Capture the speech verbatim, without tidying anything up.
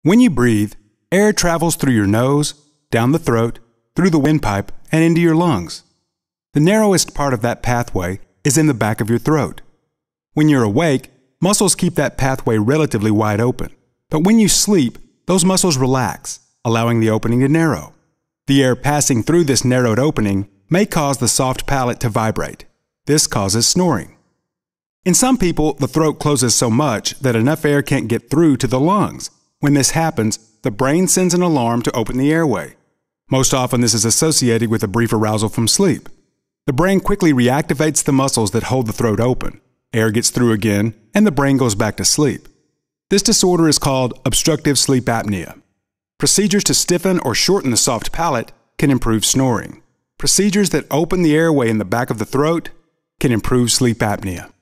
When you breathe, air travels through your nose, down the throat, through the windpipe, and into your lungs. The narrowest part of that pathway is in the back of your throat. When you're awake, muscles keep that pathway relatively wide open. But when you sleep, those muscles relax, allowing the opening to narrow. The air passing through this narrowed opening may cause the soft palate to vibrate. This causes snoring. In some people, the throat closes so much that enough air can't get through to the lungs. When this happens, the brain sends an alarm to open the airway. Most often, this is associated with a brief arousal from sleep. The brain quickly reactivates the muscles that hold the throat open. Air gets through again, and the brain goes back to sleep. This disorder is called obstructive sleep apnea. Procedures to stiffen or shorten the soft palate can improve snoring. Procedures that open the airway in the back of the throat can improve sleep apnea.